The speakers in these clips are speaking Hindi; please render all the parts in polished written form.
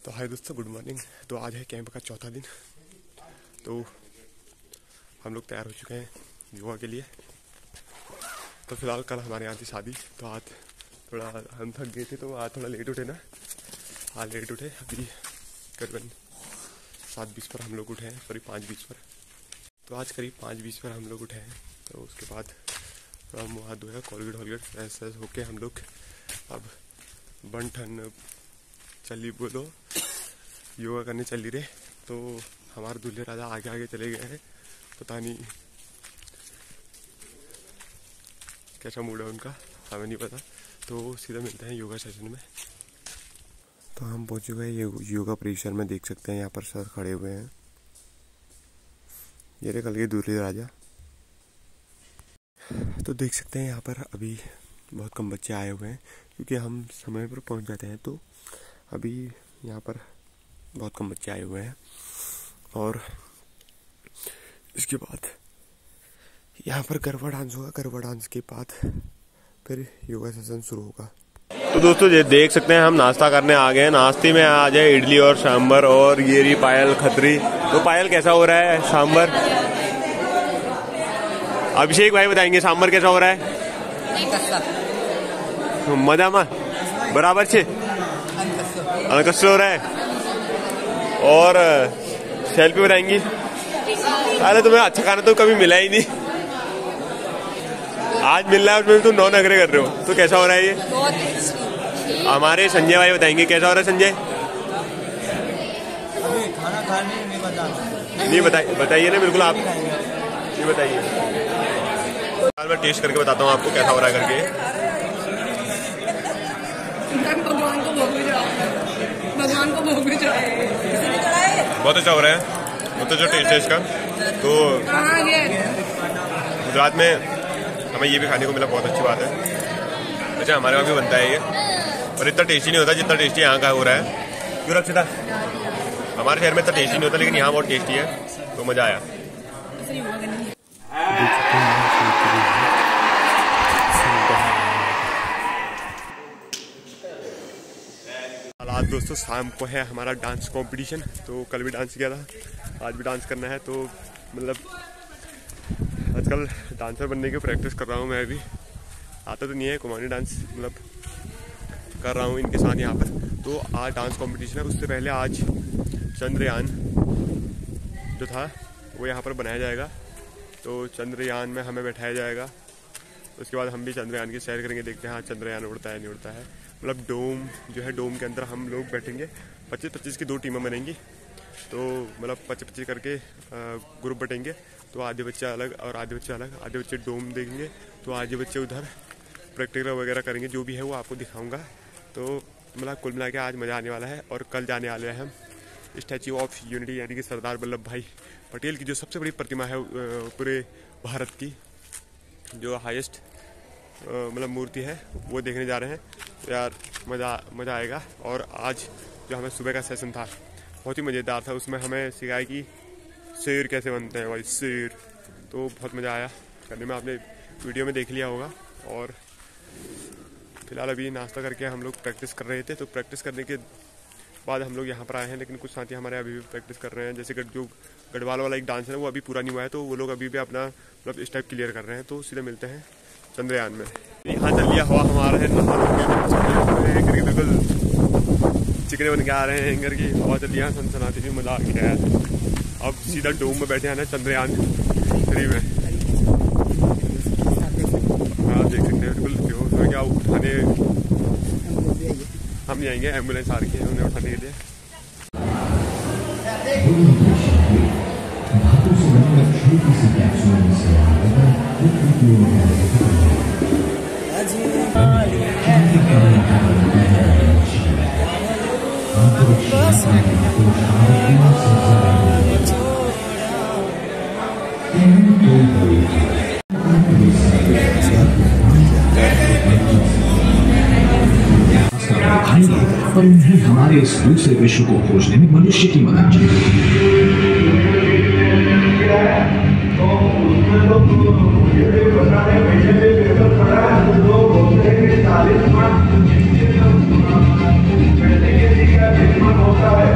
तो हाय दोस्तों, गुड मॉर्निंग। तो आज है कैंप का चौथा दिन। तो हम लोग तैयार हो चुके हैं योगा के लिए। तो फिलहाल कल हमारे यहाँ थी शादी, तो आज थोड़ा हम थक गए थे, तो आज थोड़ा लेट उठे ना। आज लेट उठे, अभी करीबन 7:20 पर हम लोग उठे हैं, सॉरी 5:20 पर। तो आज करीब 5:20 पर हम लोग उठे हैं। तो उसके बाद थोड़ा मुँह हाथ धोया, कोलगेट फ्रेश होके हम लोग अब बन ठन चली बोलो योगा करने चली रहे। तो हमारे दूल्हे राजा आगे आगे चले गए हैं, पता नहीं कैसा मूड है उनका, हमें नहीं पता। तो सीधा मिलते हैं योगा सेशन में। तो हम पहुंच चुके हैं योगा परिसर में। देख सकते हैं यहाँ पर सर खड़े हुए हैं, ये रहे कल के दूल्हे राजा। तो देख सकते हैं यहाँ पर अभी बहुत कम बच्चे आए हुए हैं, क्योंकि हम समय पर पहुंच जाते हैं। तो अभी यहाँ पर बहुत कम बच्चे आए हुए हैं, और इसके बाद यहाँ पर गरबा डांस होगा। गरबा डांस के बाद फिर योगा सेशन शुरू होगा। तो दोस्तों ये देख सकते हैं हम नाश्ता करने आ गए हैं। नाश्ते में आ जाए इडली और सांभर, और ये रही पायल खत्री। तो पायल कैसा हो रहा है सांभर? अभिषेक भाई बताएंगे सांभर कैसा हो रहा है? मजा में बराबर से अनकस हो रहा है। और सेल्फी बताएंगी। अरे तुम्हें अच्छा खाना तो कभी मिला ही नहीं, आज मिल रहा है उसमें तुम 9 नखरे कर रहे हो। तो कैसा हो रहा है ये? हमारे संजय भाई बताएंगे कैसा हो रहा है। संजय खाना खाने नहीं बता नहीं बताइए ना, बिल्कुल आप ये बताइए। मैं टेस्ट करके बताता हूँ आपको कैसा हो रहा है करके। भगवान को भोग भी चढ़ाए, बहुत अच्छा हो रहा है, बहुत अच्छा टेस्ट है इसका। तो गुजरात में हमें ये भी खाने को मिला, बहुत अच्छी बात है। अच्छा हमारे वहाँ भी बनता है ये, और इतना टेस्टी नहीं होता जितना टेस्टी यहाँ का हो रहा है। क्यों रक्षिता? हमारे शहर में इतना टेस्टी नहीं होता, लेकिन यहाँ बहुत टेस्टी है, तो मजा आया। आज दोस्तों शाम को है हमारा डांस कंपटीशन। तो कल भी डांस किया था, आज भी डांस करना है। तो मतलब आजकल डांसर बनने की प्रैक्टिस कर रहा हूँ मैं भी। आता तो नहीं है कुमाऊनी डांस, मतलब कर रहा हूँ इनके साथ यहाँ पर। तो आज डांस कंपटीशन है। उससे पहले आज चंद्रयान जो था वो यहाँ पर बनाया जाएगा। तो चंद्रयान में हमें बैठाया जाएगा। उसके बाद हम भी चंद्रयान की सैर करेंगे, देखते हैं हाँ चंद्रयान उड़ता है नहीं उड़ता है। मतलब डोम जो है, डोम के अंदर हम लोग बैठेंगे। 25-25 की 2 टीमें बनेंगी। तो मतलब 25-25 करके ग्रुप बटेंगे। तो आधे बच्चे अलग और आधे बच्चे अलग। आधे बच्चे डोम देखेंगे, तो आधे बच्चे उधर प्रैक्टिकल वगैरह करेंगे। जो भी है वो आपको दिखाऊंगा। तो मतलब कुल मिला के आज मज़ा आने वाला है। और कल जाने वाले हैं हम स्टैच्यू ऑफ यूनिटी, यानी कि सरदार वल्लभ भाई पटेल की जो सबसे बड़ी प्रतिमा है पूरे भारत की, जो हाईएस्ट मतलब मूर्ति है, वो देखने जा रहे हैं। तो यार मज़ा आएगा। और आज जो हमें सुबह का सेशन था बहुत ही मज़ेदार था। उसमें हमें सिखाया कि शेर कैसे बनते हैं भाई, शेर। तो बहुत मज़ा आया करने में, आपने वीडियो में देख लिया होगा। और फिलहाल अभी नाश्ता करके हम लोग प्रैक्टिस कर रहे थे। तो प्रैक्टिस करने के बाद हम लोग यहाँ पर आए हैं, लेकिन कुछ साथी हमारे अभी भी प्रैक्टिस कर रहे हैं। जैसे जो गढ़वाल वाला एक डांस है वो अभी पूरा नहीं हुआ है, तो वो लोग अभी भी अपना मतलब स्टेप क्लियर कर रहे हैं। तो सीधे मिलते हैं चंद्रयान में। यहाँ चल लिया हवा हमारा है, बिल्कुल चिकने बन के आ रहे हैं। एंगर की हवा चल रही है सनसनाती हुई, मजा आ गया है। अब सीधा डोम में बैठे हैं चंद्रयान 3 में। हाँ देख सकते हैं, बिल्कुल बेहोश हो गया। उठाने हम नहीं आएंगे, एम्बुलेंस आ रही है उन्हें उठाने के लिए। पर उन्हें हमारे इस दूसरे विश्व को खोजने में मनुष्य की मदद चाहिए। होता है।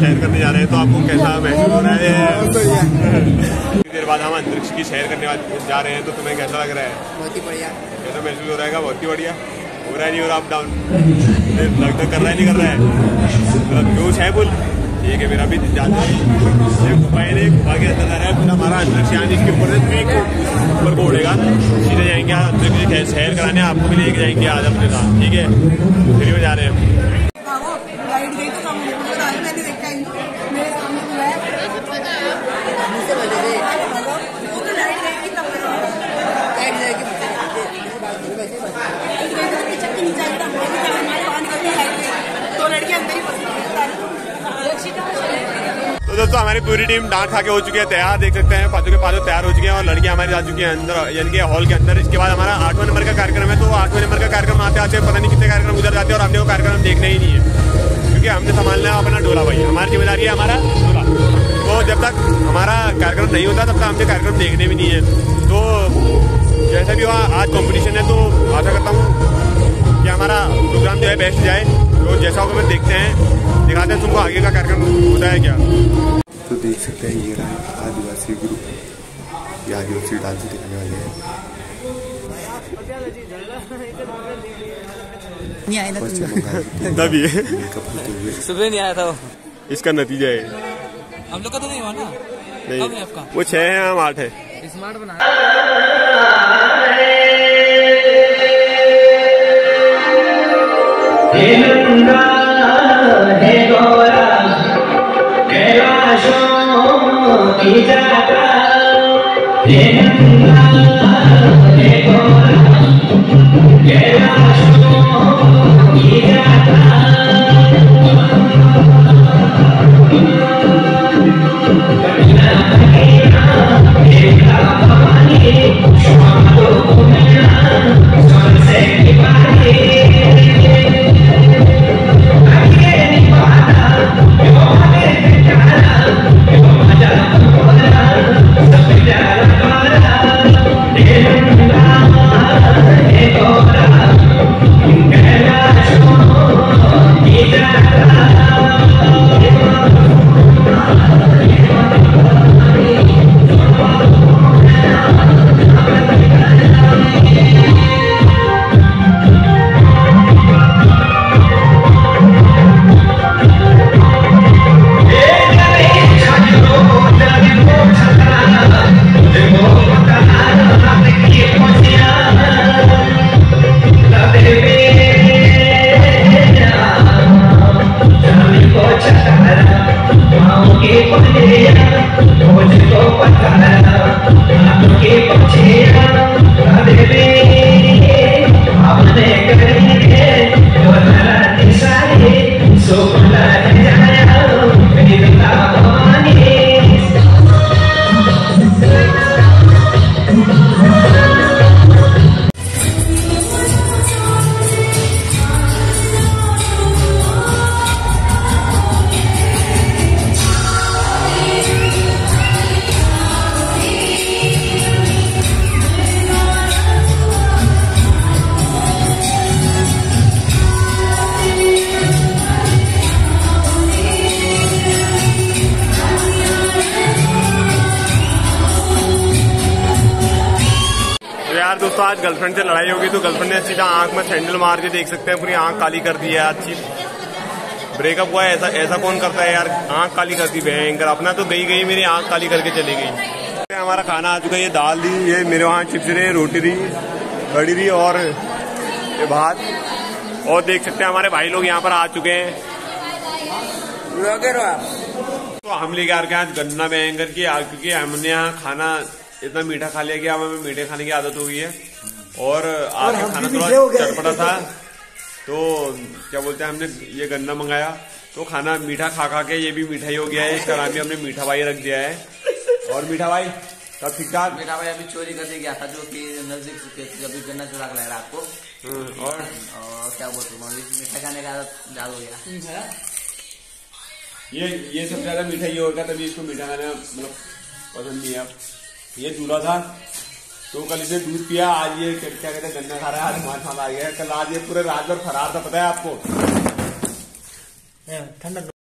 सैर करने जा रहे हैं, तो आपको कैसा महसूस हो रहा है? देर बाद हम अंतरिक्ष की सैर करने जा रहे हैं, तो तुम्हें कैसा लग रहा है? बहुत ही बढ़िया। कैसा महसूस हो रहा है? बहुत ही बढ़िया हो रहा है। नहीं हो रहा अप डाउन लगता कर रहा है, नहीं कर रहा है, मतलब जोश है फुल। ठीक है, मेरा भी जाता है। गुफा के अंदर जा रहा है, फिर हमारा अंतरिक्ष यान इसके ऊपर से ऊपर को उड़ेगा, सीधे जाएंगे अंतरिक्ष की सैर कराने, आपको भी लेके जाएंगे आज अपने साथ। ठीक है, फिर भी जा रहे हैं। मैंने देखा मेरे सामने बुलाया तो लड़के अंदर ही तो दोस्तों हमारी पूरी टीम डांट खा के हो चुकी है तैयार, देख सकते हैं पाँचों के पाँचों तैयार हो चुके हैं और लड़कियां हमारी जा चुकी हैं अंदर, यानी कि हॉल के अंदर। इसके बाद हमारा 8वां नंबर का कार्यक्रम है, तो 8वें नंबर का कार्यक्रम आते आते पता नहीं कितने कार्यक्रम उधर जाते हैं और हमने वो कार्यक्रम देखना ही नहीं है, क्योंकि हमने संभालना है अपना डोला भाई, हमारी जिम्मेदारी है हमारा डोला। तो जब तक हमारा कार्यक्रम नहीं होता तब तक हमने कार्यक्रम देखने भी नहीं है। तो जैसा भी वहाँ आज कॉम्पिटिशन है, तो आशा करता हूँ कि हमारा प्रोग्राम जो है बेस्ट जाए। तो जैसा होगा मैं देखते हैं, दिखाते हैं तुमको आगे का कार्यक्रम होता है क्या। तो देख सकते हैं ये रहा आदिवासी ग्रुप, ये आदिवासी डांस दिखाने वाले हैं। नहीं आया ना तभी सुबह नहीं आया था वो, इसका नतीजा है। हम लोग का तो नहीं हुआ ना? नहीं, आपका वो 6 है, हम 8 है। स्मार्ट बना यार दोस्तों, आज गर्लफ्रेंड से लड़ाई होगी तो गर्लफ्रेंड ने सीधा आंख में सैंडल मार के, देख सकते हैं पूरी आंख काली कर दी है। अच्छी ब्रेकअप हुआ है, ऐसा कौन करता है यार, आंख काली कर दी भयंकर। अपना तो गई मेरी आंख काली करके चली गई। हमारा खाना आ चुका है, ये दाल दी, ये मेरे वहाँ चिप्स रहे, रोटी दी, कड़ी दी और ये भात। और देख सकते हैं हमारे भाई लोग यहाँ पर आ चुके हैं। तो हम लेके आ रहे हैं आज गन्ना बैंगन की, क्योंकि हमने यहाँ खाना इतना मीठा खा लिया कि अब हमें मीठे खाने की आदत हो गई है। और आज का खाना थोड़ा चटपटा था, तो क्या बोलते हैं, हमने ये गन्ना मंगाया तो खाना मीठा खा खा के ये भी मीठा ही हो गया है। इसका नाम भी हमने मीठा भाई रख दिया है। और मीठा भाई सब ठीक ठाक? मीठा भाई अभी चोरी करके गया था, जो कि नजदीक अभी गन्ना चुरा के लाया रात को। और क्या बोलते हैं, मीठा खाने का आदत ज्यादा हो गया। ये सबसे ज्यादा मीठा ही होगा, तभी इसको मीठा खाना मतलब पसंद नहीं है। अब ये दूल्हा था तो कल इसे दूध पिया, आज ये क्या कहते हैं गन्ना खा रहा है, आज हमारे साथ आ गया। कल आज ये पूरे रात भर फरार था, पता है आपको? ठंडा